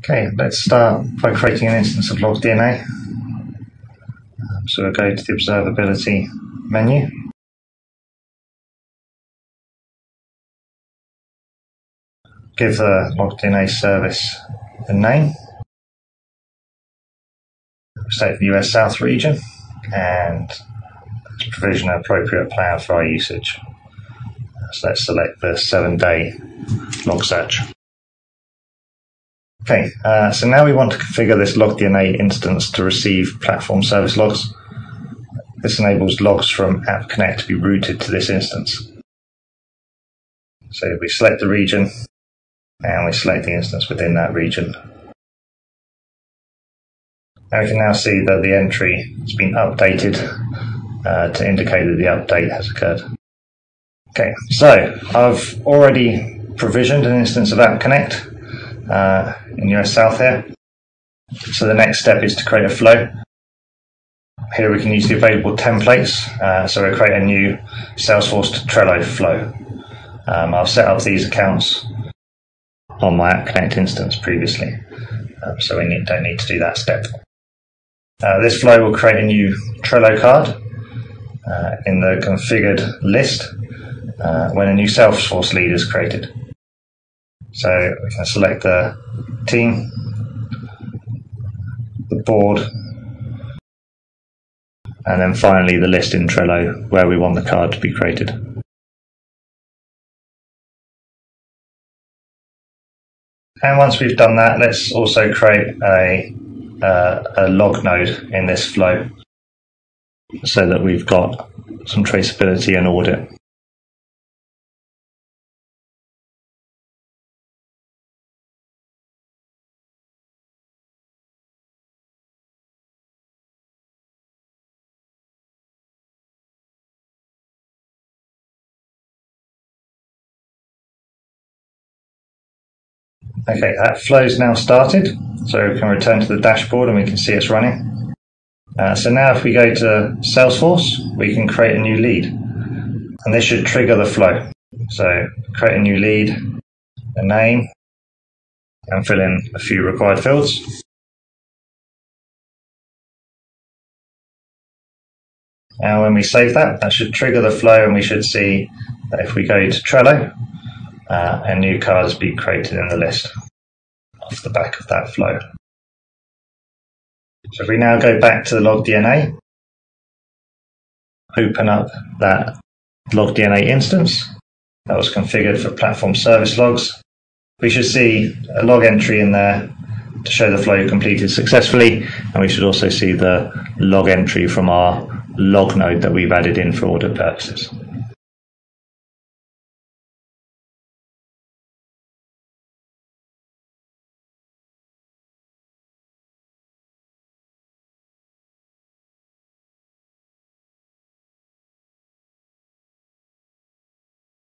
Okay, let's start by creating an instance of LogDNA. So we'll go to the Observability menu. Give the LogDNA service a name. Select the US South region and provision an appropriate plan for our usage. So let's select the 7-day log search. Okay, so now we want to configure this LogDNA instance to receive platform service logs. This enables logs from App Connect to be routed to this instance. So we select the region and we select the instance within that region. And we can now see that the entry has been updated to indicate that the update has occurred. Okay, so I've already provisioned an instance of App Connect in US South here. So the next step is to create a flow. Here we can use the available templates. So we'll create a new Salesforce to Trello flow. I've set up these accounts on my App Connect instance previously, so we don't need to do that step. This flow will create a new Trello card in the configured list when a new Salesforce lead is created. So we can select the team, the board, and then finally the list in Trello where we want the card to be created. And once we've done that, let's also create a log node in this flow so that we've got some traceability and audit. Okay, that flow's now started, so we can return to the dashboard and we can see it's running. So now if we go to Salesforce, we can create a new lead, and this should trigger the flow. So create a new lead, a name, and fill in a few required fields. And when we save that, that should trigger the flow, and we should see that if we go to Trello, a new card has been created in the list off the back of that flow. So if we now go back to the LogDNA, open up that LogDNA instance that was configured for platform service logs, we should see a log entry in there to show the flow completed successfully, and we should also see the log entry from our log node that we've added in for audit purposes.